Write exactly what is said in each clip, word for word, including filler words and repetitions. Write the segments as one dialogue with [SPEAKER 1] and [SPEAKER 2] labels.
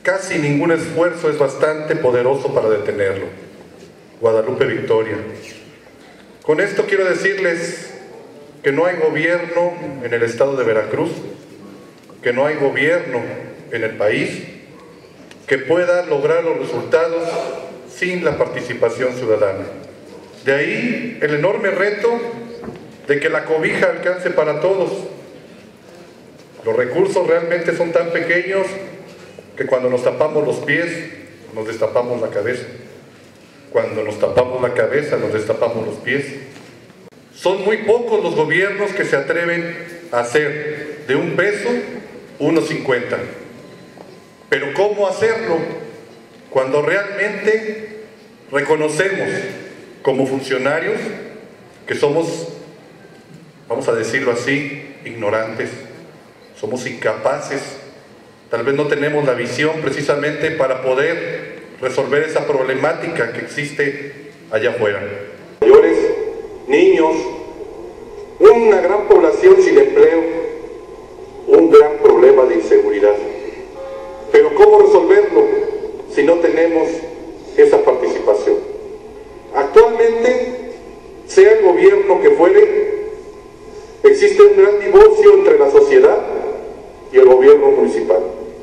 [SPEAKER 1] casi ningún esfuerzo es bastante poderoso para detenerlo. Guadalupe Victoria. Con esto quiero decirles que no hay gobierno en el estado de Veracruz, que no hay gobierno en el país que pueda lograr los resultados sin la participación ciudadana. De ahí el enorme reto de que la cobija alcance para todos. Los recursos realmente son tan pequeños que cuando nos tapamos los pies, nos destapamos la cabeza. Cuando nos tapamos la cabeza, nos destapamos los pies. Son muy pocos los gobiernos que se atreven a hacer de un peso uno cincuenta. Pero ¿cómo hacerlo? Cuando realmente reconocemos como funcionarios que somos, vamos a decirlo así, ignorantes, somos incapaces, tal vez no tenemos la visión precisamente para poder resolver esa problemática que existe allá afuera. Mayores, niños, una gran población sin empleo, un gran problema de inseguridad. Pero ¿cómo resolverlo si no tenemos esa participación? Actualmente, sea el gobierno que fuere, existe un gran divorcio entre la sociedad y el gobierno municipal.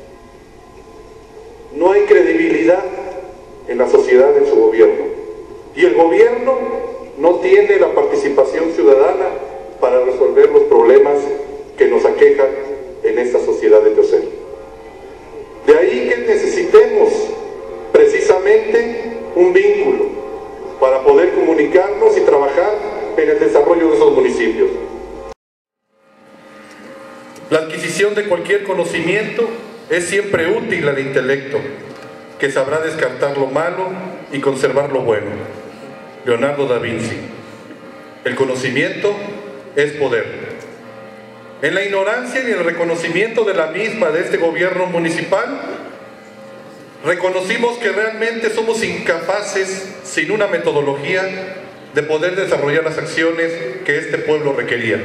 [SPEAKER 1] No hay credibilidad en la sociedad en su gobierno. Y el gobierno no tiene la participación ciudadana para resolver los problemas que nos aquejan en esta sociedad de Teocelo. De ahí que necesitemos precisamente un vínculo para poder comunicarnos y trabajar en el desarrollo de esos municipios. La adquisición de cualquier conocimiento es siempre útil al intelecto, que sabrá descartar lo malo y conservar lo bueno. Leonardo da Vinci. El conocimiento es poder. En la ignorancia y el reconocimiento de la misma de este gobierno municipal, reconocimos que realmente somos incapaces, sin una metodología, de poder desarrollar las acciones que este pueblo requería.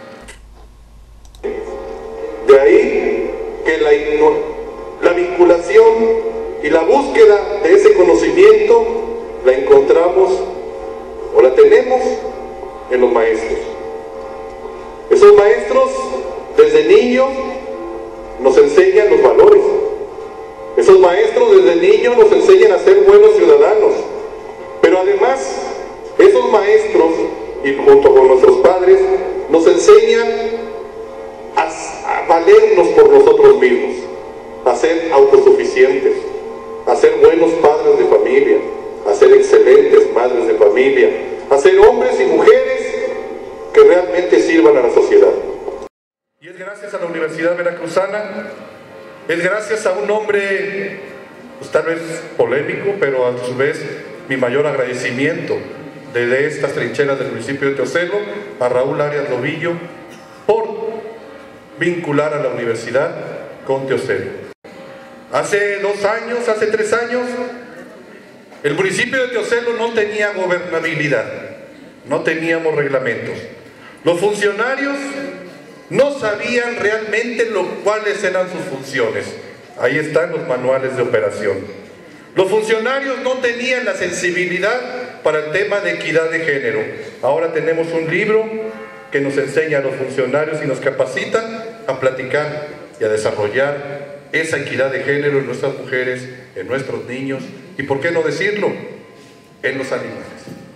[SPEAKER 1] De ahí que la, la vinculación y la búsqueda de ese conocimiento la encontramos o la tenemos en los maestros. Esos maestros desde niños nos enseñan los valores. Esos maestros desde niños nos enseñan a ser buenos ciudadanos. Pero además, esos maestros, y junto con nuestros padres, nos enseñan a, a valernos por nosotros mismos, a ser autosuficientes, a ser buenos padres de familia, a ser excelentes madres de familia, a ser hombres y mujeres que realmente sirvan a la sociedad. Y es gracias a la Universidad Veracruzana, es gracias a un hombre, pues tal vez polémico, pero a su vez mi mayor agradecimiento desde estas trincheras del municipio de Teocelo, a Raúl Arias Lobillo, por vincular a la universidad con Teocelo. Hace dos años, hace tres años, el municipio de Teocelo no tenía gobernabilidad, no teníamos reglamentos. Los funcionarios no sabían realmente lo, cuáles eran sus funciones. Ahí están los manuales de operación. Los funcionarios no tenían la sensibilidad para el tema de equidad de género. Ahora tenemos un libro que nos enseña a los funcionarios y nos capacita a platicar y a desarrollar esa equidad de género en nuestras mujeres, en nuestros niños y, ¿por qué no decirlo?, en los animales.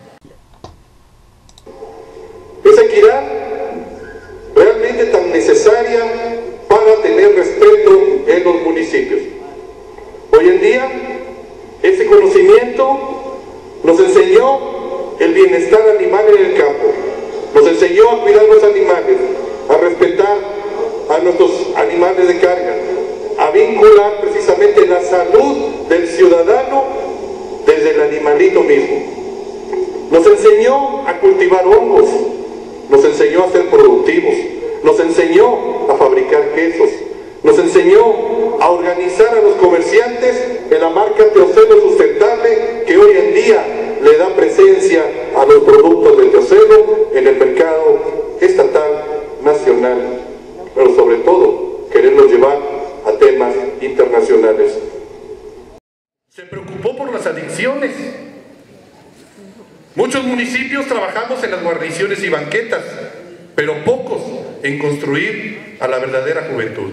[SPEAKER 1] Esa equidad realmente tan necesaria para tener respeto en los municipios. Hoy en día, ese conocimiento nos enseñó el bienestar animal en el campo, nos enseñó a cuidar los animales, a respetar a nuestros animales de carga, a vincular precisamente la salud del ciudadano desde el animalito mismo. Nos enseñó a cultivar hongos, nos enseñó a ser productivos, nos enseñó a fabricar quesos, nos enseñó a organizar a los comerciantes en la marca Teocelo Sustentable, que hoy en día le da presencia a los productos de Teocelo en el mercado estatal, nacional, pero sobre todo quererlos llevar a temas internacionales. Se preocupó por las adicciones. Muchos municipios trabajamos en las guarniciones y banquetas, pero pocos en construir a la verdadera juventud.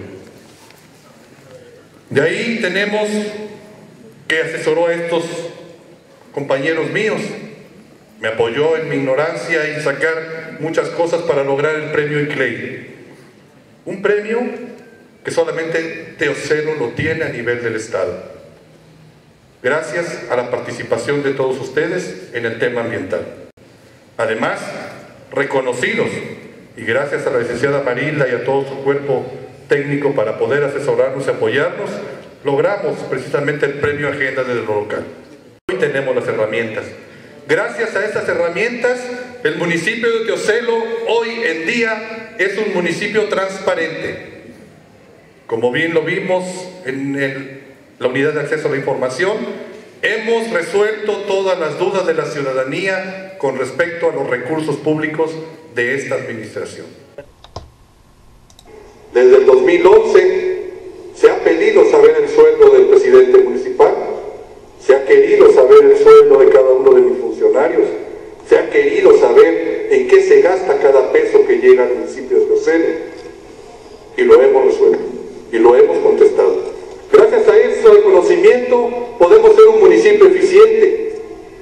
[SPEAKER 1] De ahí tenemos que asesoró a estos compañeros míos, me apoyó en mi ignorancia y sacar muchas cosas para lograr el premio ICLEI. Un premio que solamente Teocelo lo tiene a nivel del Estado. Gracias a la participación de todos ustedes en el tema ambiental. Además, reconocidos, y gracias a la licenciada Marilda y a todo su cuerpo técnico para poder asesorarnos y apoyarnos, logramos precisamente el premio Agenda de lo local. Hoy tenemos las herramientas. Gracias a estas herramientas, el municipio de Teocelo hoy en día es un municipio transparente. Como bien lo vimos en el la unidad de acceso a la información, hemos resuelto todas las dudas de la ciudadanía con respecto a los recursos públicos de esta administración. Desde el dos mil once se ha pedido saber el sueldo del presidente municipal, se ha querido saber el sueldo de cada uno de mis funcionarios, se ha querido saber en qué se gasta cada peso que llega al municipio de Teocelo, y lo hemos resuelto, y lo hemos contestado. Gracias a ese conocimiento podemos ser un municipio eficiente,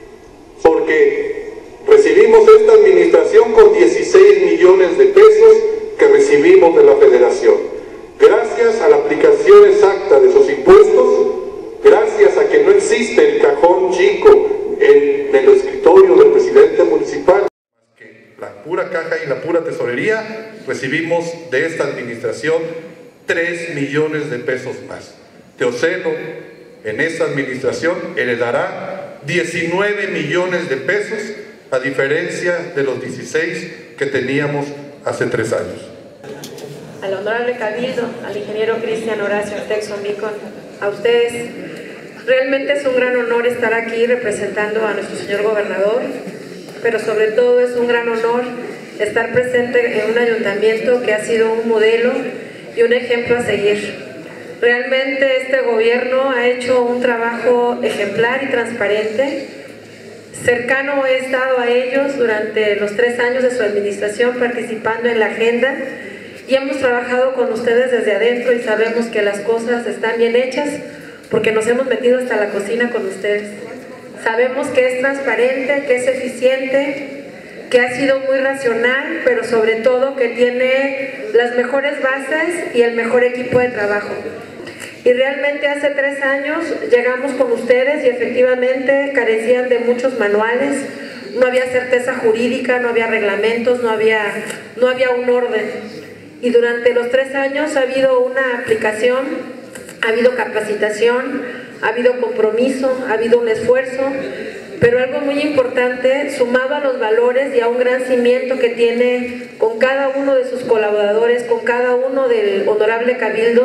[SPEAKER 1] porque recibimos esta administración con dieciséis millones de pesos que recibimos de la Federación. Gracias a la aplicación exacta de esos impuestos, gracias a que no existe el cajón chico en el escritorio del presidente municipal, que la pura caja y la pura tesorería, recibimos de esta administración tres millones de pesos más. Teocelo, en esa administración, heredará diecinueve millones de pesos, a diferencia de los dieciséis que teníamos hace tres años.
[SPEAKER 2] Al honorable Cabildo, al ingeniero Cristian Horacio Artexo Micon, a ustedes, realmente es un gran honor estar aquí representando a nuestro señor gobernador, pero sobre todo es un gran honor estar presente en un ayuntamiento que ha sido un modelo y un ejemplo a seguir. Realmente este gobierno ha hecho un trabajo ejemplar y transparente. Cercano he estado a ellos durante los tres años de su administración participando en la agenda y hemos trabajado con ustedes desde adentro y sabemos que las cosas están bien hechas porque nos hemos metido hasta la cocina con ustedes. Sabemos que es transparente, que es eficiente, que ha sido muy racional, pero sobre todo que tiene las mejores bases y el mejor equipo de trabajo. Y realmente hace tres años llegamos con ustedes y efectivamente carecían de muchos manuales, no había certeza jurídica, no había reglamentos, no había, no había un orden. Y durante los tres años ha habido una aplicación, ha habido capacitación, ha habido compromiso, ha habido un esfuerzo, pero algo muy importante, sumado a los valores y a un gran cimiento que tiene con cada uno de sus colaboradores, con cada uno del honorable Cabildo.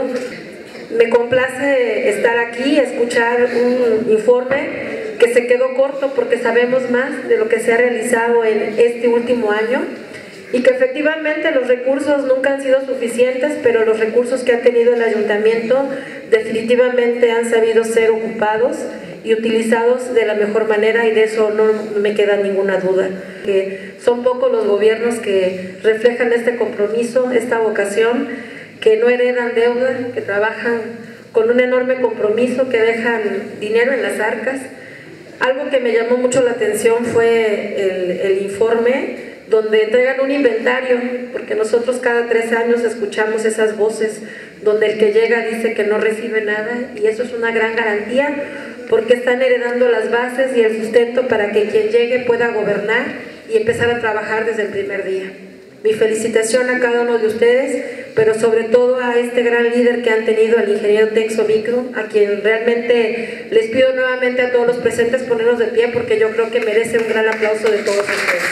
[SPEAKER 2] Me complace estar aquí, escuchar un informe que se quedó corto porque sabemos más de lo que se ha realizado en este último año y que efectivamente los recursos nunca han sido suficientes, pero los recursos que ha tenido el ayuntamiento definitivamente han sabido ser ocupados y utilizados de la mejor manera y de eso no me queda ninguna duda. Que son pocos los gobiernos que reflejan este compromiso, esta vocación, que no heredan deuda, que trabajan con un enorme compromiso, que dejan dinero en las arcas. Algo que me llamó mucho la atención fue el, el informe donde entregan un inventario, porque nosotros cada tres años escuchamos esas voces donde el que llega dice que no recibe nada y eso es una gran garantía porque están heredando las bases y el sustento para que quien llegue pueda gobernar y empezar a trabajar desde el primer día. Mi felicitación a cada uno de ustedes, pero sobre todo a este gran líder que han tenido, al ingeniero Texo Micro, a quien realmente les pido nuevamente a todos los presentes ponernos de pie porque yo creo que merece un gran aplauso de todos ustedes.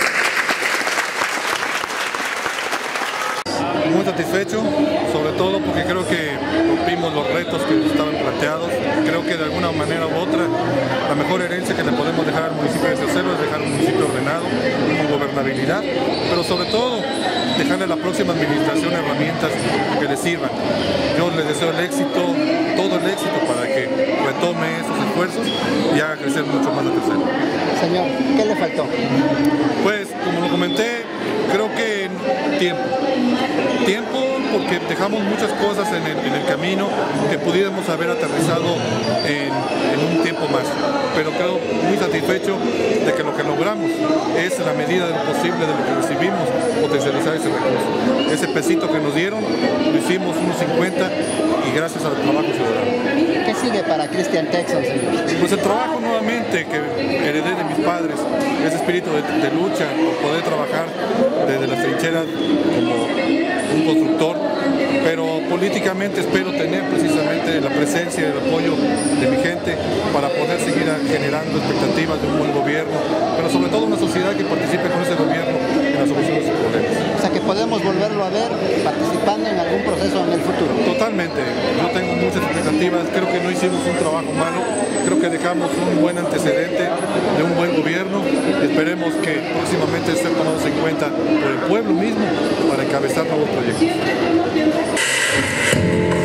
[SPEAKER 3] Muy satisfecho, sobre todo porque creo que rompimos los retos que estaban planteados. Creo que de alguna manera u otra la mejor herencia que le podemos dejar al municipio de Teocelo es dejar un municipio ordenado, con gobernabilidad, pero sobre todo dejarle a la próxima administración herramientas que le sirvan. Yo les deseo el éxito, todo el éxito para que retome esos esfuerzos y haga crecer mucho más la tercera.
[SPEAKER 4] Señor, ¿qué le faltó?
[SPEAKER 3] Pues, como lo comenté, creo que tiempo. Tiempo porque dejamos muchas cosas en el, en el camino que pudiéramos haber aterrizado en, en un tiempo más. Pero creo muy satisfecho de que lo que logramos es en la medida de lo posible de lo que recibimos, potencializar ese recurso. Ese pesito que nos dieron, lo hicimos unos cincuenta y gracias al trabajo ciudadano.
[SPEAKER 4] ¿Qué sigue para Christian Texon, señor?
[SPEAKER 3] Pues el trabajo nuevamente que heredé de mis padres, ese espíritu de, de lucha, poder trabajar desde las trincheras como un constructor, pero políticamente espero tener precisamente la presencia y el apoyo de mi gente para poder seguir generando expectativas de un buen gobierno, pero sobre todo una sociedad que participe con ese gobierno en la solución de sus problemas.
[SPEAKER 4] O sea, que podemos volverlo a ver participando en algún proceso en el futuro.
[SPEAKER 3] Totalmente, yo tengo muchas expectativas, creo que no hicimos un trabajo malo, creo que dejamos un buen antecedente de un buen gobierno, esperemos que próximamente estén tomados en cuenta por el pueblo mismo para encabezar nuevos proyectos.